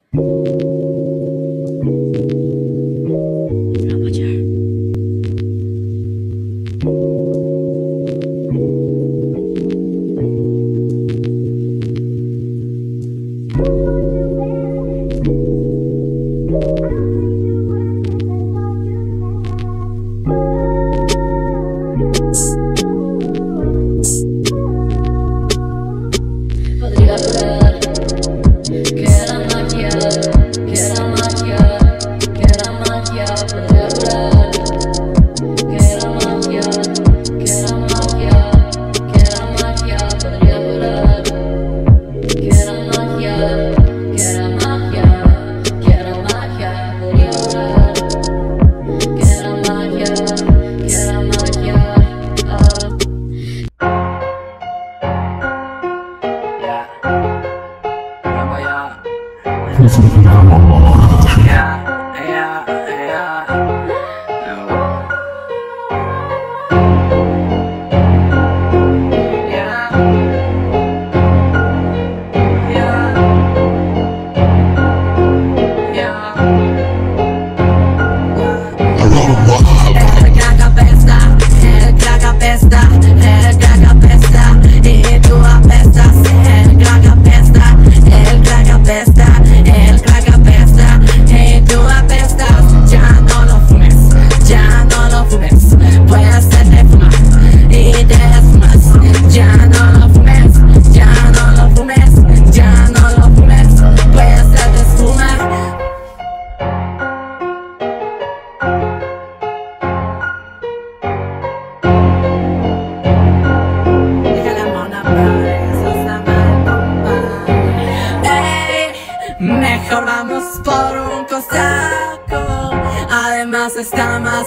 Mejor vamos por un cosaco, además está más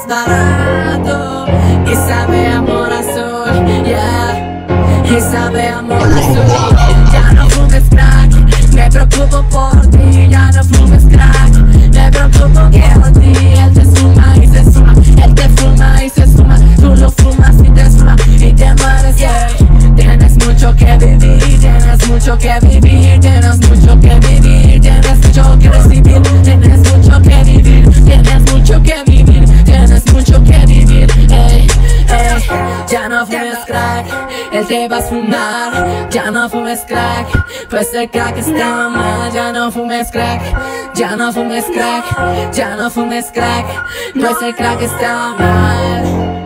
barato y sabe a amor azul, yeah, y sabe a amor azul. Ya no fumes crack, me preocupo por ti. Ya no fumes crack, me preocupo por ti. Él te fuma y se suma, él te fuma y se suma. Tú lo fumas y te suma y te mueres, yeah. Tienes mucho que vivir, tienes mucho que vivir, tienes mucho que vivir, tienes mucho que recibir, tienes mucho que vivir, tienes mucho que vivir, tienes mucho que vivir, ey, ey. Ya no fumes crack, él te va a fumar. Ya no fumes crack, pues el crack está mal. Ya no fumes crack, ya no fumes crack, ya no fumes crack, pues el crack está mal.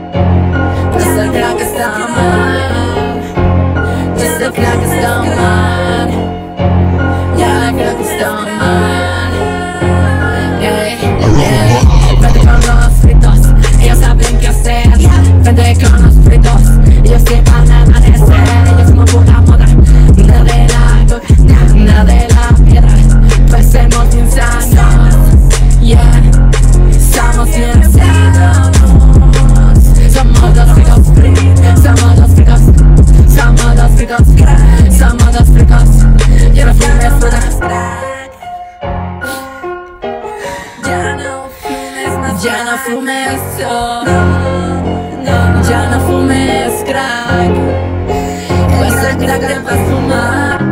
Pues el crack está mal, pues el crack está mal. Ya el crack está mal. Vente con los fritos, ellos saben qué hacer. Vente con los fritos, ellos se van a amanecer. Ellos como pura moda, nada de la coca, nada de la piedra. Pues somos bien sanos, yeah, somos bien sanos. Somos los fritos, somos los fritos, somos los fritos, somos los fritos. Ya no fumes crack, ya no fumes eso, ya no fumes crack, pues el crack te va a fumar.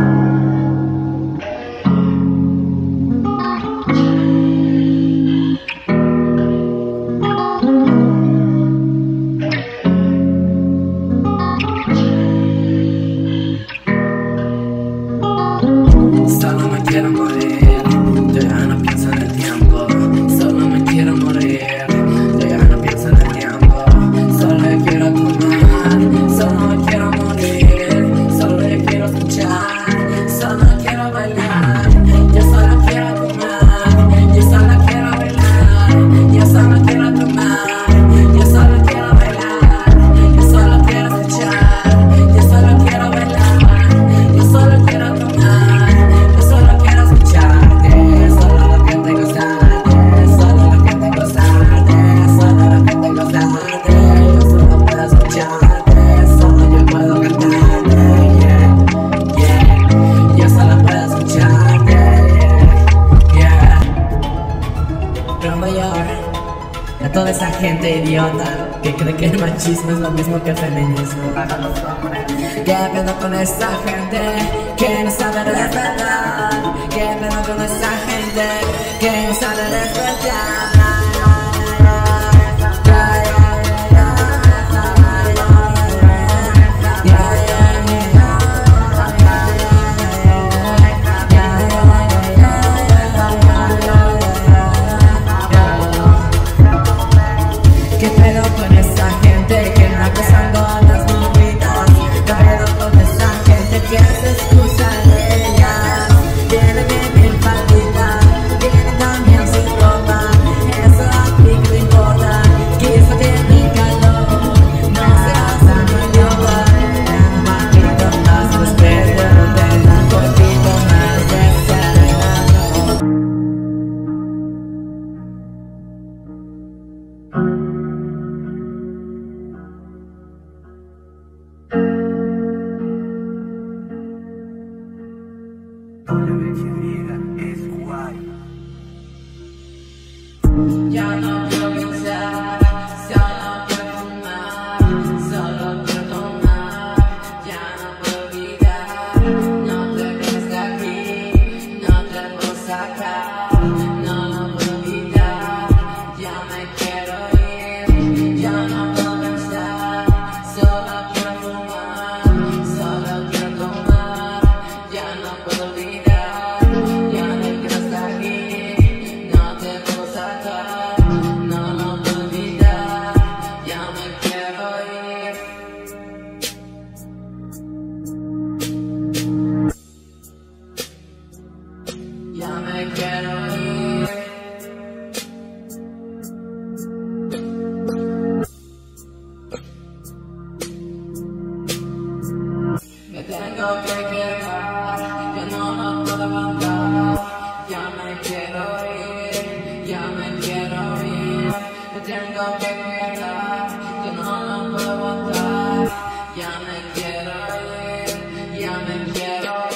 Solo me quiero morir, yo ya no pienso en el tiempo. Solo me quiero morir, yo ya no pienso en el tiempo. Solo quiero fumar, solo quiero morir, solo quiero escuchar, solo quiero bailar. Yo solo quiero fumar, yo solo quiero bailar, yo solo quiero tomar, yo solo quiero bailar, yo solo quiero escuchar, yo solo quiero bailar, yo solo quiero tomar, yo solo quiero escucharte, solo lo que te gozarte, solo lo que te gozarte, solo lo que te gozarte. Yo solo puedo escucharte, solo yo puedo cantarte, yeah, yeah. Yo solo puedo escucharte, yeah, yeah. Pero mayor a toda esa gente idiota que cree que el machismo es lo mismo que el feminismo. ¿Qué pedo con esta gente que no sabe de verdad? ¿Qué ¿Qué pedo con esa gente que no sabe despertar? ¿Qué pedo con esa gente que anda acosando a las morritas? ¿Qué pedo con esa gente que se excusa de ellas? Tiene bien faldita, tiene también sin ropa. Eso a ti que te importa, que eso tiene calor. No seas tan idiota, un poquito más respeto, ten un poquito más de cerebro. Ya no quiero pensar, solo quiero fumar, solo quiero tomar, ya no puedo olvidar, no te quedes aquí, no te puedo sacar, no puedo olvidar, ya me quiero ir, ya no puedo pensar, solo quiero fumar, solo quiero tomar, ya no puedo olvidar, ya me quedas aquí, no te puedo sacar. Ya me quiero ir. Me tengo que quedar, yo no puedo aguantar. Ya me quiero ir, ya me quiero ir. Me tengo que quedar, yo no puedo aguantar. Ya me quiero ir, ya me quiero ir.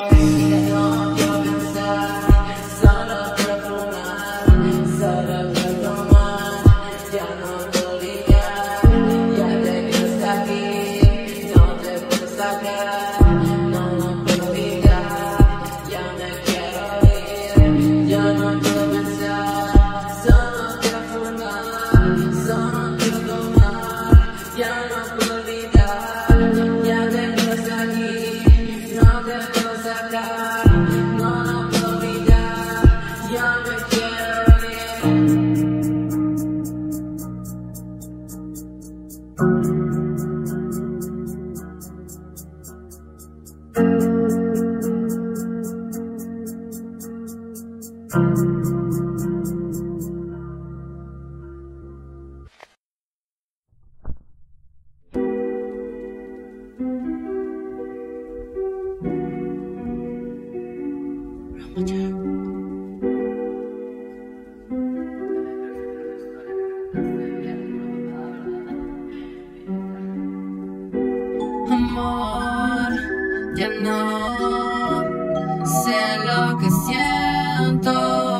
Amor, ya no sé lo que siento,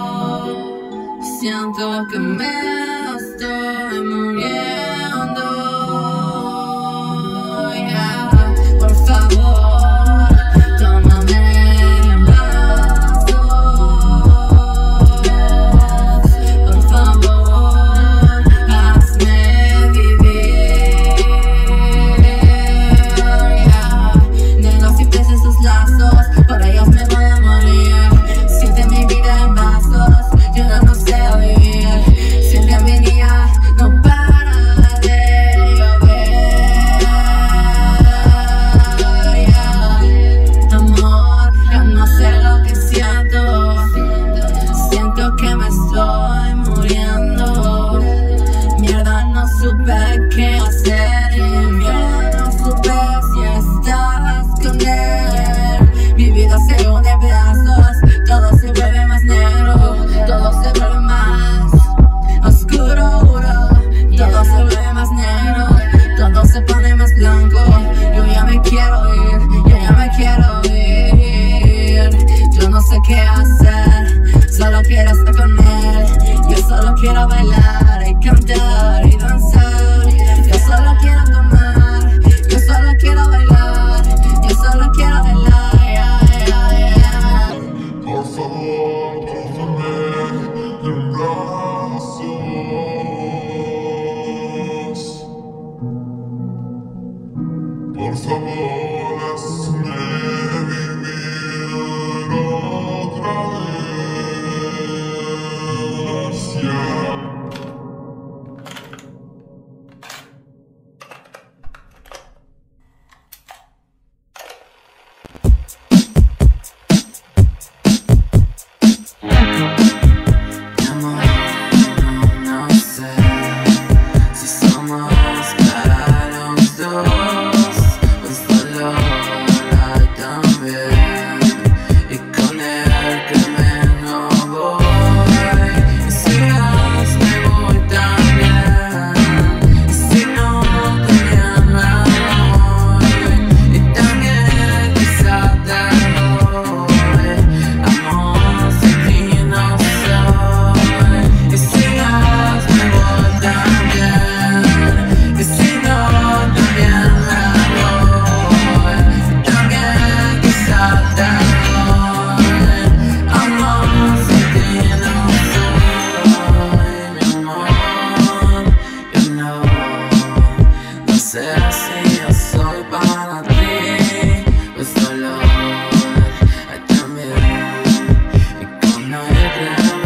siento que me estoy muriendo. Yeah. Por favor, tómame en brazos, por favor, hazme vivir. Negro siempre esos lazos, por ellos me voy a morir. Siente mi vida en vasos, yo no sé vivir. Siente Mi amor, no sé si somos para los dos, pues solo hay también, y con él que me no voy, y si vas me voy también, y si no también me voy, y también quizá te voy, amor, sin ti no soy, y si vas me voy también, y si no también me voy, y también quizá te voy, amor, sin ti no soy, mi amor, yo no sé si yo soy para ti, pues solo hay también, y cuando yo creo